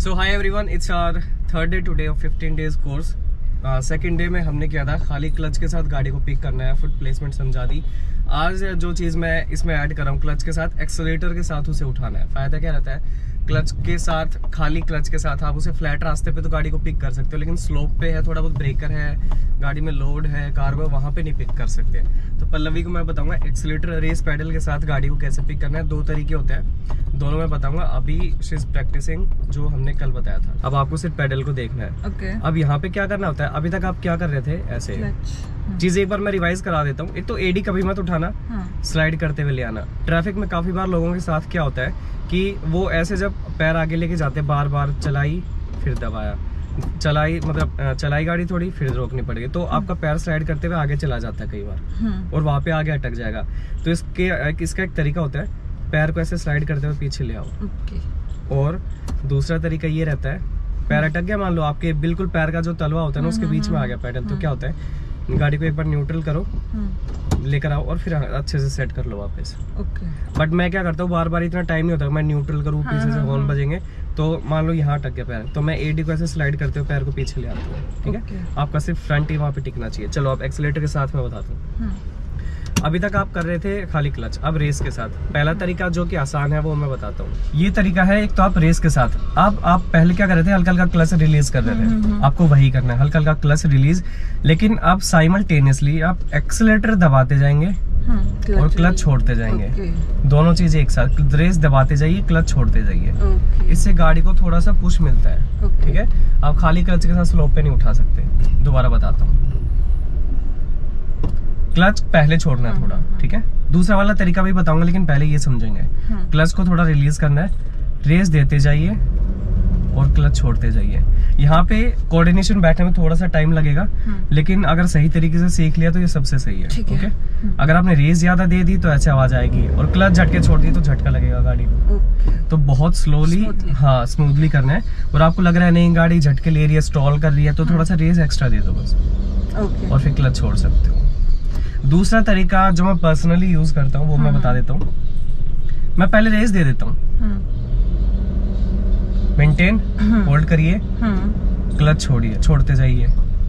So hi everyone, it's our third day today of 15 days course. Second day में हमने किया था खाली क्लच के साथ गाड़ी को पिक करना है, फुट प्लेसमेंट समझा दी। आज जो चीज़ मैं इसमें ऐड कर रहा हूँ क्लच के साथ, एक्सेलेरेटर के साथ उसे उठाना है। फ़ायदा क्या रहता है, क्लच के साथ, खाली क्लच के साथ आप उसे फ्लैट रास्ते पे तो गाड़ी को पिक कर सकते हो, लेकिन स्लोप पे है, थोड़ा बहुत ब्रेकर है, गाड़ी में लोड है, कार में, वहाँ पे नहीं पिक कर सकते। तो पल्लवी को मैं बताऊंगा एक्सेलेरेटर रेस पैडल के साथ गाड़ी को कैसे पिक करना है। दो तरीके होते हैं, दोनों मैं बताऊंगा। अभी शी इज प्रैक्टिसिंग जो हमने कल बताया था। अब आपको सिर्फ पैडल को देखना है। Okay. अब यहाँ पे क्या करना होता है, अभी तक आप क्या कर रहे थे, ऐसे चीज एक बार मैं रिवाइज करा देता हूँ। एक तो एडी कभी मत उठाना, स्लाइड करते हुए ले आना। ट्रैफिक में काफी बार लोगों के साथ क्या होता है कि वो ऐसे जब पैर आगे लेके जाते हैं, बार बार चलाई फिर दबाया, चलाई मतलब चलाई गाड़ी थोड़ी फिर रोकनी पड़ेगी, तो आपका पैर स्लाइड करते हुए आगे चला जाता है कई बार, और वहाँ पे आगे अटक जाएगा। तो इसका एक तरीका होता है, पैर को ऐसे स्लाइड करते हुए पीछे ले आओ। और दूसरा तरीका ये रहता है, पैर अटक गया, मान लो आपके बिल्कुल पैर का जो तलवा होता है ना उसके बीच में आ गया पैडल, तो क्या होता है, गाड़ी को एक बार न्यूट्रल करो, लेकर आओ और फिर अच्छे से सेट कर लो वापस। बट मैं क्या करता हूँ, बार बार इतना टाइम नहीं होता, मैं न्यूट्रल करूँ, पीछे से हॉर्न बजेंगे, तो मान लो यहाँ अटक गया पैर, तो मैं एडी को ऐसे स्लाइड करते हुए पैर को पीछे ले आता हूँ। ठीक है, आपका सिर्फ फ्रंट ही वहाँ पे टिकना चाहिए। चलो अब एक्सीलेटर के साथ मैं बताता हूँ। अभी तक आप कर रहे थे खाली क्लच, अब रेस के साथ। पहला तरीका जो कि आसान है वो मैं बताता हूँ। ये तरीका है, एक तो आप रेस के साथ, अब आप पहले क्या कर रहे थे, हल्का हल्का क्लच रिलीज कर रहे थे, आपको वही करना है, हल्का हल्का क्लच रिलीज। लेकिन आप साइमल्टेनियसली आप एक्सीलेटर दबाते जाएंगे और क्लच छोड़ते जाएंगे, दोनों चीजें एक साथ। रेस दबाते जाइए, क्लच छोड़ते जाइए, इससे गाड़ी को थोड़ा सा पुश मिलता है। ठीक है, आप खाली क्लच के साथ स्लोप पे नहीं उठा सकते। दोबारा बताता हूँ, क्लच पहले छोड़ना है थोड़ा, ठीक है। दूसरा वाला तरीका भी बताऊंगा, लेकिन पहले ये समझेंगे। क्लच को थोड़ा रिलीज करना है, रेस देते जाइए और क्लच छोड़ते जाइए। यहाँ पे कोऑर्डिनेशन बैठने में थोड़ा सा टाइम लगेगा, लेकिन अगर सही तरीके से सीख लिया तो ये सबसे सही है। ओके, अगर आपने रेस ज्यादा दे दी तो ऐसे आवाज आएगी, और क्लच झटके छोड़ दी तो झटका लगेगा गाड़ी को। तो बहुत स्लोली, हाँ स्मूथली करना है। और आपको लग रहा है नहीं गाड़ी झटके ले रही है, स्टॉल कर रही है, तो थोड़ा सा रेस एक्स्ट्रा दे दो बस, और फिर क्लच छोड़ सकते हो। दूसरा तरीका जो मैं पर्सनली यूज करता हूँ वो मैं बता देता हूँ। मैं पहले रेस दे देता हूँ, मेंटेन, होल्ड करिए, क्लच छोड़िए, छोड़ते जाइए।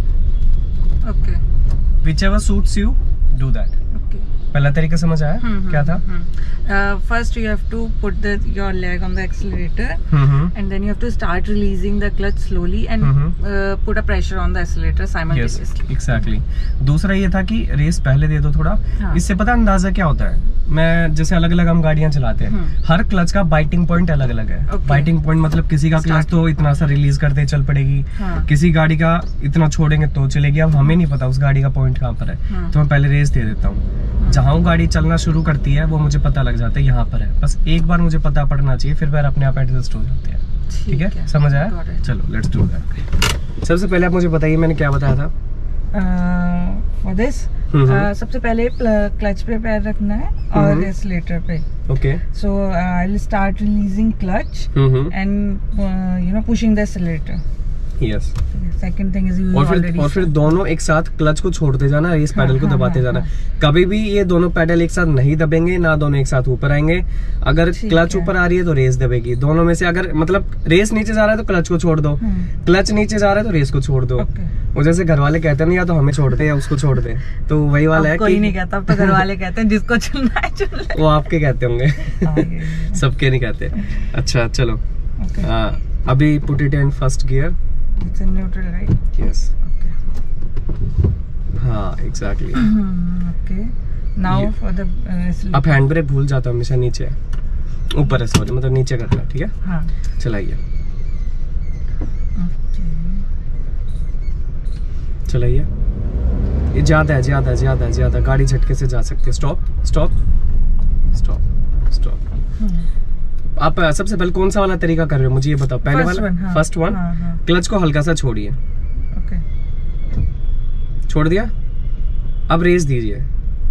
Whichever suits you do that. पहला तरीका समझ आया? क्या था? First you have to put your leg on the accelerator, and then you have to start releasing the clutch slowly and put a pressure on the accelerator simultaneously. Yes, exactly. दूसरा ये था कि रेस पहले दे दो थोड़ा। इससे पता अंदाजा क्या होता है, मैं जैसे अलग अलग हम गाड़ियां चलाते हैं, हर क्लच का बाइटिंग पॉइंट अलग अलग है। बाइटिंग पॉइंट मतलब किसी का क्लच तो इतना सा रिलीज करते चल पड़ेगी, किसी गाड़ी का इतना छोड़ेंगे तो चलेगी। अब हमें नहीं पता उस गाड़ी का पॉइंट कहाँ पर है, तो मैं पहले रेस दे देता हूँ। जहाँ वो गाड़ी चलना शुरू करती है वो मुझे पता लग जाता है यहाँ पर है, बस एक बार मुझे पता पड़ना चाहिए, फिर पैर अपने आप एडजस्ट हो जाते हैं। ठीक है, समझ आया? चलो लेट्स डू दैट। सबसे पहले आप मुझे बताइए मैंने क्या बताया था। For this, सबसे पहले क्लच पे पैर रखना है और एक्सीलेटर पे। Okay. So I'll start releasing clutch and pushing the accelerator. Yes. Second thing is और फिर दोनों एक साथ क्लच को छोड़ते जाना, रेस पैडल को दबाते जाना। कभी भी ये दोनों पैडल एक साथ नहीं दबेंगे, ना दोनों एक साथ ऊपर आएंगे। अगर क्लच ऊपर आ रही है तो रेस दबेगी, दोनों में से। अगर मतलब रेस नीचे जा रहा है तो क्लच को छोड़ दो, क्लच नीचे जा रहा है तो रेस को छोड़ दो। वो जैसे घर वाले कहते हैं ना, या तो हमें छोड़ दे या उसको छोड़ दे, तो वही वाला है। कोई नहीं कहता, अब तो घर वाले कहते हैं जिसको चलना है चल ले। वो आपके कहते होंगे, सबके नहीं कहते। अच्छा चलो, अभी put it in first gear. It's in neutral, right? Yes. Okay. हाँ, exactly. Okay. Now for the अब हैंड ब्रेक भूल जाता हूँ हमेशा, नीचे ऊपर है, सॉरी, मतलब नीचे करना। ठीक है, हाँ चलाइए, चलाइए। ये ज्यादा है, ज्यादा ज्यादा ज्यादा, गाड़ी झटके से जा सकती है। Stop stop stop stop. आप सबसे पहले कौन सा वाला तरीका कर रहे हो मुझे ये बताओ। पहले वाला, फर्स्ट वन। क्लच को हल्का सा छोड़िए, छोड़ दिया, अब रेस दीजिए।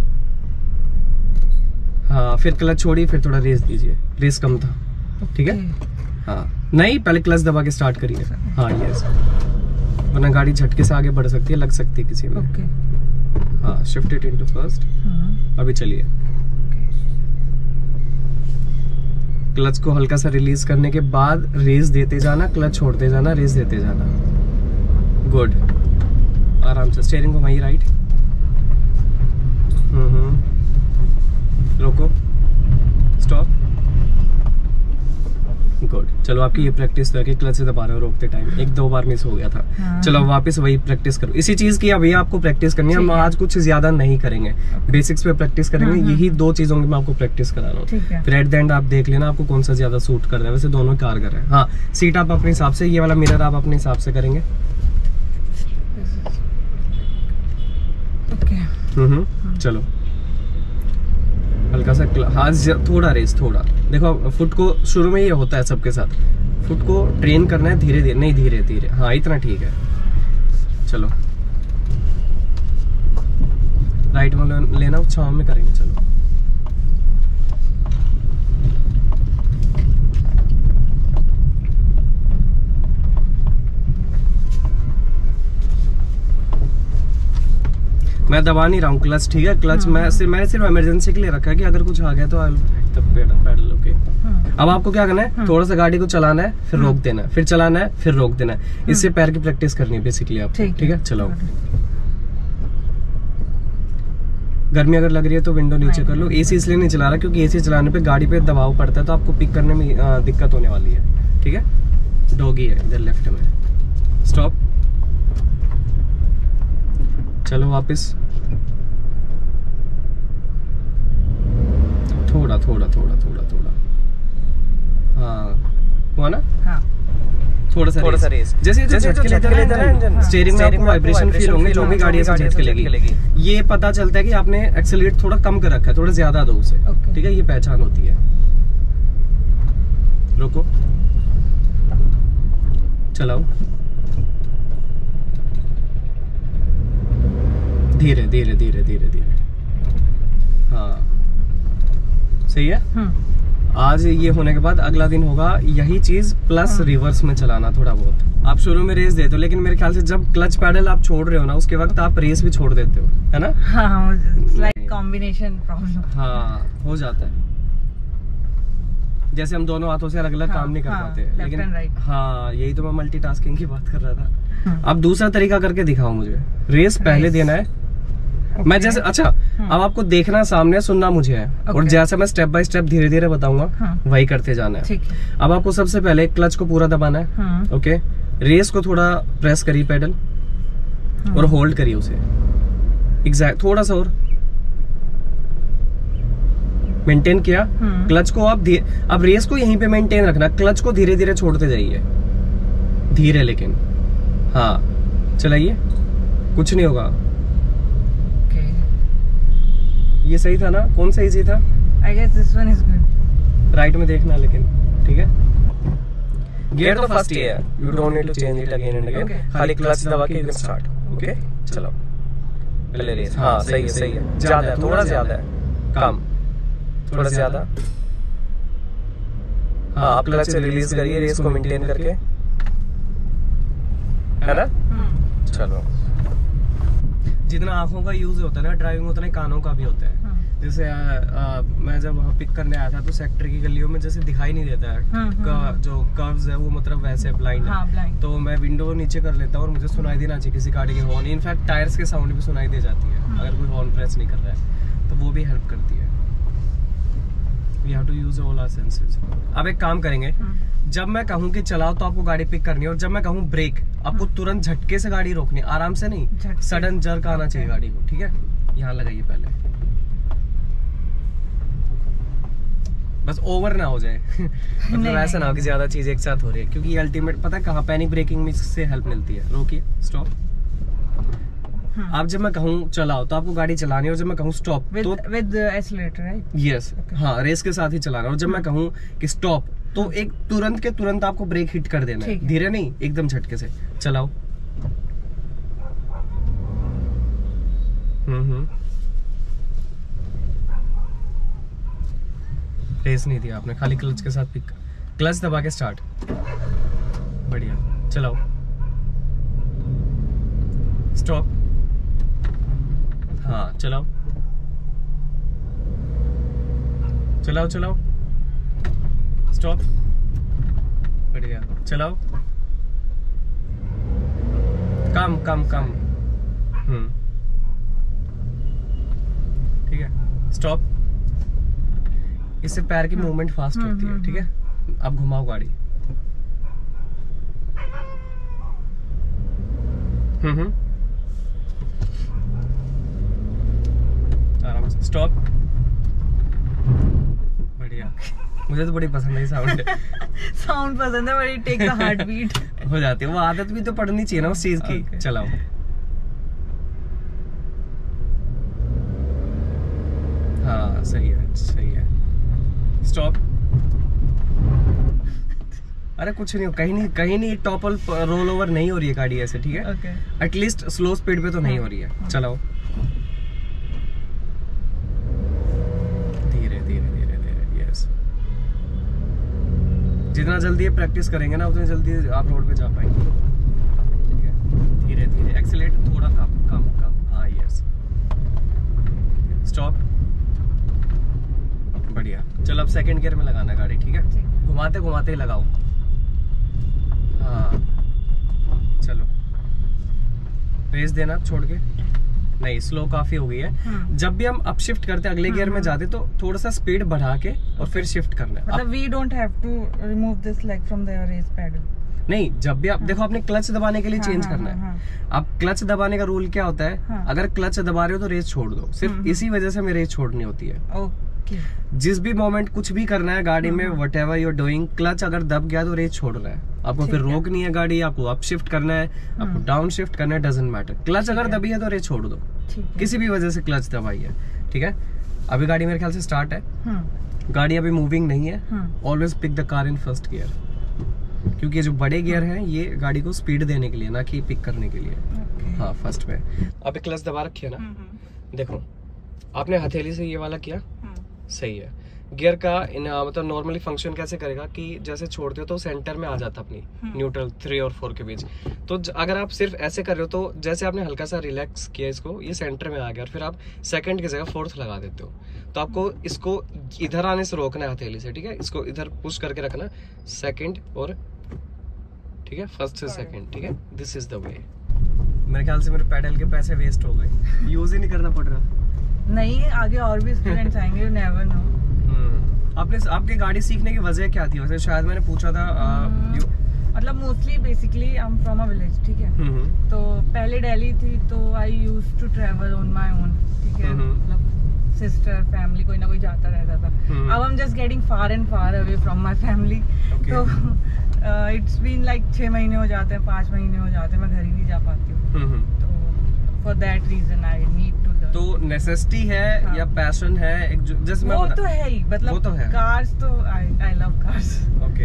हाँ, फिर क्लच छोड़िए, फिर थोड़ा रेस दीजिए, रेस कम था। ठीक है, हाँ नहीं, पहले क्लच दबा के स्टार्ट करिए। हाँ यस, वरना गाड़ी झटके से आगे बढ़ सकती है, लग सकती है किसी में। हाँ, शिफ्ट इट इनटू फर्स्ट। अभी चलिए, क्लच को हल्का सा रिलीज करने के बाद रेस देते जाना, क्लच छोड़ते जाना, रेस देते जाना। गुड, आराम से स्टीयरिंग को वहीं राइट। रोको, स्टॉप। गुड, चलो आपकी ये प्रैक्टिस तो है कि क्लच से दबा रहे हो रोकते टाइम, 1-2 बार मिस हो गया था। चलो वापस वही प्रैक्टिस करो, इसी चीज की अभी आपको प्रैक्टिस करनी है। हम आज कुछ ज्यादा नहीं करेंगे, बेसिक्स पे प्रैक्टिस करेंगे। यही 2 चीजों की मैं आपको प्रैक्टिस करा रहा हूँ। फिर एट द एंड आप देख लेना आपको कौन सा ज्यादा सूट कर रहा है। वैसे दोनों कारगर है। हाँ, सीट आप अपने हिसाब से, ये वाला मिरर आप अपने हिसाब से करेंगे। चलो हल्का सा हाथ, थोड़ा रेस, थोड़ा देखो। फुट को शुरू में ये होता है सबके साथ, फुट को ट्रेन करना है धीरे धीरे, नहीं धीरे धीरे। हाँ, इतना ठीक है। चलो राइट में लेना, छांव में करेंगे। चलो मैं दबा नहीं रहा हूँ क्लच, ठीक है। क्लच मैंने सिर्फ इमरजेंसी के लिए रखा है कि अगर कुछ आ गया तो पैडल। ओके, अब आपको क्या करना है, थोड़ा सा गाड़ी को चलाना है, फिर रोक देना है, फिर चलाना है, फिर रोक देना है। इससे पैर की प्रैक्टिस करनी है बेसिकली आपको, ठीक है। चलाओ। गर्मी अगर लग रही है तो विंडो नीचे कर लो। एसी इसलिए नहीं चला रहा क्योंकि एसी चलाने पे गाड़ी पे दबाव पड़ता है, तो आपको पिक करने में दिक्कत होने वाली है, ठीक है। डॉगी है इधर लेफ्ट में। स्टॉप। चलो वापस, थोड़ा थोड़ा थोड़ा थोड़ा थोड़ा। हाँ, हुआ ना? हाँ। थोड़ा सा रेस। जैसे झटके लेते हैं स्टीयरिंग में आपको वाइब्रेशन फील होंगे, जो भी गाड़ी ऐसे झटके लेगी, ये पता चलता है कि आपने एक्सेलरेट थोड़ा कम कर रखा है, थोड़ा ज्यादा दो उसे, ठीक है। ये पहचान होती है। रोको, चलाओ धीरे धीरे धीरे धीरे धीरे। हाँ, सही है। आज ये होने के बाद अगला दिन होगा यही चीज प्लस रिवर्स में चलाना थोड़ा बहुत। आप शुरू में रेस देते हो, लेकिन मेरे ख्याल से जब क्लच पैडल आप छोड़ रहे हो ना, उसके वक्त आप रेस भी छोड़ देते हो, है ना? हाँ, लाइक कॉम्बिनेशन प्रॉब्लम। हाँ, हो जाता है। जैसे हम दोनों हाथों से अलग अलग काम नहीं कर पाते, लेकिन हाँ, यही तो मैं मल्टीटास्किंग की बात कर रहा था। अब दूसरा तरीका करके दिखाओ मुझे। रेस पहले देना है, मैं जैसे, अच्छा अब आपको देखना सामने, सुनना मुझे है, और जैसे मैं स्टेप बाय स्टेप धीरे धीरे बताऊंगा वही करते जाना है। अब आपको सबसे पहले क्लच को पूरा दबाना है, ओके। रेस को थोड़ा प्रेस करिए पेडल और होल्ड करिए उसे, एग्जैक्ट थोड़ा सा और मेंटेन किया। क्लच को अब रेस को यहीं पे मेंटेन रखना, क्लच को धीरे धीरे छोड़ते जाइए, धीरे लेकिन। हाँ, चलाइए, कुछ नहीं होगा। ये सही था ना? कौन सा इजी था? I guess this one is good. Right में देखना लेकिन, ठीक है। गियर तो फर्स्ट ही है, you don't need to change it again and again. खाली क्लच दबा के you can start. ओके, चलो पहले रेस। हाँ, सही है, सही है। ज्यादा है, थोड़ा ज्यादा है, कम, थोड़ा ज्यादा। हाँ, आप क्लच से रिलीज करिए, रेस को मेंटेन करके, है ना? चलो, जितना आंखों का यूज होता है ना ड्राइविंग, उतना कानों का भी होता है। जैसे मैं जब पिक करने आया था तो सेक्टर की गलियों में जैसे दिखाई नहीं देता है, जो कर्व्स है वो मतलब वैसे ब्लाइंड है। तो मैं विंडो नीचे कर लेता हूँ और मुझे सुनाई देना चाहिए किसी गाड़ी के हॉर्न, इनफैक्ट टायर्स के साउंड भी सुनाई दे जाती है अगर कोई हॉर्न प्रेस नहीं कर रहा है, तो वो भी हेल्प करती है। We have to use all our senses. अब एक काम करेंगे, जब मैं कहूँ कि चलाओ तो आपको गाड़ी पिक करनी है, और जब मैं कहूँ ब्रेक, आपको तुरंत झटके से गाड़ी रोकनी है, आराम से नहीं, सडन जर्क आना चाहिए गाड़ी को, ठीक है। यहाँ लगाइए पहले, बस ओवर ना हो जाए मतलब ऐसा ना हो कि ज्यादा चीज एक साथ हो रही है, क्योंकि ये अल्टीमेट पता है कहाँ पैनिक ब्रेकिंग में इससे हेल्प मिलती है। रोकिए, स्टॉप। आप जब मैं कहूँ चलाओ तो आपको गाड़ी चलानी है, और जब मैं कहूँ स्टॉप तो विद एक्सीलरेटर, राइट? यस, हाँ, रेस के साथ ही चलाना। और जब मैं कहूँ कि स्टॉप तो एक तुरंत के तुरंत आपको ब्रेक हिट कर देना है, धीरे नहीं, एकदम झटके से चलाओ। रेस नहीं दिया आपने, खाली क्लच के साथ पिक, क्लच दबा के स्टार्ट, बढ़िया। चलाओ, स्टॉप। हाँ, चलाओ चलाओ चलाओ, स्टॉप, बढ़िया, चलाओ, कम कम कम, ठीक है, स्टॉप। इससे पैर की मूवमेंट फास्ट होती है, ठीक है। अब घुमाओ गाड़ी, आराम से, स्टॉप, बढ़िया। मुझे तो बड़ी पसंद है साउंड। साउंड पसंद है, बड़ी टेक द हार्ट बीट हो जाती है, वो आदत भी तो पड़नी चाहिए ना उस चीज की। okay. चलाओ, हाँ सही है, सही है, स्टॉप। अरे कुछ नहीं, कहीं नहीं टॉपल रोल ओवर नहीं हो रही है गाड़ी ऐसे, ठीक है। एटलीस्ट स्लो स्पीड पे तो नहीं हो रही है। चलाओ, धीरे धीरे धीरे धीरे, यस। जितना जल्दी ये प्रैक्टिस करेंगे ना उतनी जल्दी आप रोड पे जा पाएंगे, ठीक है। धीरे धीरे एक्सीलेट, थोड़ा कम कम कम, हाँ यस, स्टॉप, बढ़िया। चलो अब सेकंड गियर में लगाना गाड़ी, ठीक है। घुमाते घुमाते ही लगाओ, हाँ चलो। रेस देना छोड़ के, नहीं स्लो काफी हो गई है। जब भी हम अप शिफ्ट करते अगले गियर में जाते तो थोड़ा सा स्पीड बढ़ा के और फिर शिफ्ट करना है। मतलब we don't have to remove this leg from the race pedal. नहीं, जब भी आप देखो आपने क्लच दबाने के लिए चेंज करना है। अब क्लच दबाने का रूल क्या होता है, अगर क्लच दबा रहे हो तो रेस छोड़ दो। सिर्फ इसी वजह से हमें रेस छोड़नी होती है। जिस भी मोमेंट कुछ भी करना है गाड़ी में, whatever you are doing, clutch अगर दब गया तो रेस छोड़ना है आपको। फिर रोकनी है गाड़ी, आपको अप शिफ्ट करना है, आपको डाउन शिफ्ट करना है, डजंट मैटर। क्लच अगर दबी है तो रेस छोड़ दो, किसी भी वजह से क्लच दबाई है, ठीक है। अभी गाड़ी मेरे ख्याल से स्टार्ट है, गाड़ी अभी मूविंग नहीं है। Always pick the car in first gear, क्योंकि जो बड़े गियर हैं ये गाड़ी को स्पीड देने के लिए, ना कि पिक करने के लिए। हाँ फर्स्ट में अभी क्लच दबा रखी है ना, देखो आपने हथेली से ये वाला किया, सही है। गियर का मतलब नॉर्मली फंक्शन कैसे करेगा कि जैसे छोड़ते हो तो सेंटर में आ जाता अपनी न्यूट्रल 3 और 4 के बीच। तो अगर आप सिर्फ ऐसे कर रहे हो तो जैसे आपने हल्का सा रिलैक्स किया इसको, ये सेंटर में आ गया और फिर आप सेकंड की जगह 4th लगा देते हो। तो आपको इसको इधर आने से रोकना है हथेली से, ठीक है। इसको इधर पुश करके रखना, सेकंड और ठीक है, फर्स्ट से सेकंड, ठीक है। This is the way. मेरे ख्याल से मेरे पैडल के पैसे वेस्ट हो गए, यूज ही नहीं करना पड़ रहा। नहीं, आगे और भी स्टूडेंट्स आएंगे, यू नेवर नो। आपके गाड़ी सीखने की वजह क्या थी वैसे? शायद मैंने पूछा था। मतलब mostly basically I am from a village, ठीक है। तो पहले दिल्ली थी तो I used to travel on my own, ठीक है। मतलब सिस्टर फैमिली कोई ना कोई जाता रहता था। अब I am just getting far and far away from my family. तो इट्स बीन लाइक 6 महीने हो जाते हैं, 5 महीने हो जाते हैं, मैं घर ही नहीं जा पाती हूँ। तो for that reason I need to. तो नेसेसिटी है या पैशन है? एक जैसे वो तो है ही, मतलब वो तो है। कार्स तो आई लव कार्स। ओके,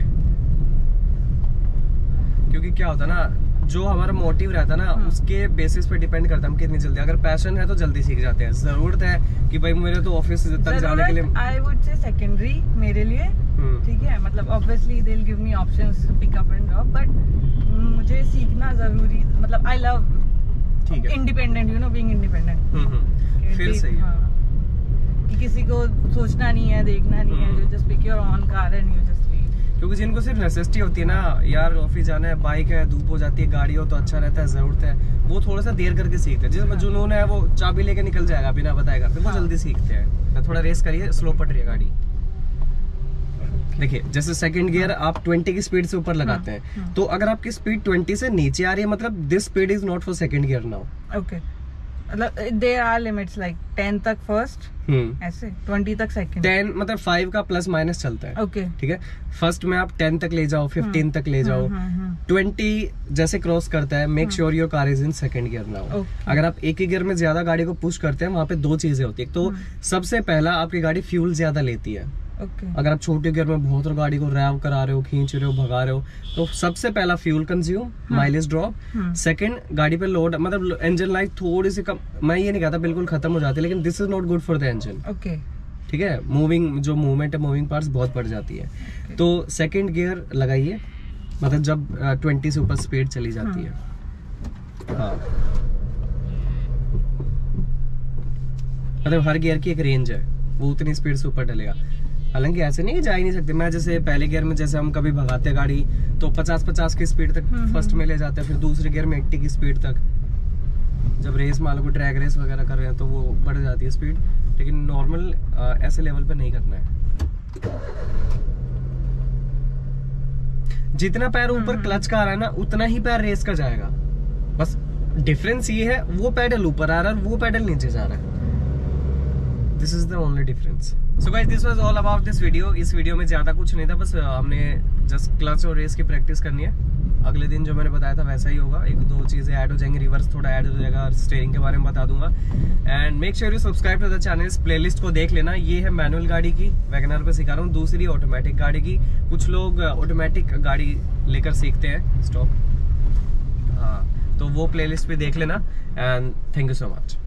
क्योंकि क्या होता है ना, जो हमारा मोटिव रहता है ना उसके बेसिस पे डिपेंड करता है हम कितनी जल्दी। अगर पैशन है तो जल्दी सीख जाते हैं। जरूरत है कि भाई मेरे तो ऑफिस तक जाने के लिए, आई वुड से सेकेंडरी मेरे लिए, ठीक है। मतलब obviously they will give me options pick up and drop, but मुझे सीखना जरूरी, मतलब I love independent, you know, being independent. फिर सही है कि किसी को सोचना नहीं है, देखना नहीं है, just pick your own car and you just leave. क्योंकि जिनको सिर्फ नेसेसिटी होती है ना, यार ऑफिस जाना है, बाइक है, धूप हो जाती है, गाड़ी हो तो अच्छा रहता है, जरूरत है, वो थोड़ा सा देर करके सीखते हैं। जिसमें जुनून है वो चाबी लेके निकल जाएगा बिना बताए करते, वो जल्दी सीखते हैं। थोड़ा रेस करिए, स्लो पट रही है गाड़ी। देखिए जैसे सेकंड गियर आप 20 की स्पीड से ऊपर लगाते हैं, तो अगर आपकी स्पीड 20 से नीचे आ रही है, मतलब this speed is not for second gear now. Okay, मतलब देयर आर लिमिट्स लाइक 10 तक फर्स्ट, ऐसे 20 तक सेकंड। 10 मतलब 5 का प्लस माइनस चलता है। ओके, ठीक है। फर्स्ट में आप 10 तक ले जाओ, 15 तक ले जाओ, 20 जैसे क्रॉस करता है, make sure your car is in second gear now. अगर आप एक ही गियर में ज्यादा गाड़ी को पुश करते हैं, वहां पे 2 चीजें होती है। तो सबसे पहला आपकी गाड़ी फ्यूल ज्यादा लेती है। अगर आप छोटे गियर में बहुत और गाड़ी को रैव करा रहे हो, खींच रहे हो, भगा रहे हो, तो सबसे पहला fuel consume, mileage drop. Second, गाड़ी पे लोड, मतलब इंजन लाइफ थोड़ी सी कम, मैं ये नहीं कहता बिल्कुल खत्म हो जाती है, लेकिन this is not good for the engine. Okay, ठीक है। मूविंग जो मूवमेंट है, मूविंग पार्ट्स बहुत बढ़ जाती है। तो सेकंड गियर लगाइए, मतलब जब 20 से ऊपर स्पीड चली जाती है। हाँ, मतलब हर गियर की एक रेंज है, वो उतनी स्पीड से ऊपर डलेगा। हालांकि ऐसे नहीं जा ही नहीं सकते। मैं जैसे पहले गियर में जैसे हम कभी भगाते गाड़ी तो 50-50 की स्पीड तक फर्स्ट में ले जाते हैं, फिर दूसरे गियर में 80 की स्पीड तक। जब रेस मान लो, ट्रैक रेस वगैरह कर रहे हैं तो वो बढ़ जाती है स्पीड, लेकिन नॉर्मल ऐसे लेवल पे नहीं करना है। जितना पैर ऊपर क्लच का आ रहा है ना, उतना ही पैर रेस का जाएगा। बस डिफरेंस ये है, वो पैडल ऊपर आ रहा है और वो पैडल नीचे जा रहा है। This is the only difference. So guys, this was all about this video. इस वीडियो में ज्यादा कुछ नहीं था, बस हमने जस्ट क्लच और रेस की प्रैक्टिस करनी है। अगले दिन जो मैंने बताया था वैसा ही होगा, 1-2 चीजें ऐड हो जाएंगी, रिवर्स थोड़ा ऐड हो जाएगा, स्टीयरिंग के बारे में बता दूंगा। And make sure you subscribe to the channel. इस प्लेलिस्ट को देख लेना। ये है मैनुअल गाड़ी की, वैगनआर पे सिखा रहा हूँ। दूसरी ऑटोमेटिक गाड़ी की। कुछ लोग ऑटोमेटिक गाड़ी लेकर सीखते हैं। स्टॉप। हाँ, तो वो प्लेलिस्ट भी देख लेना। And thank you so much.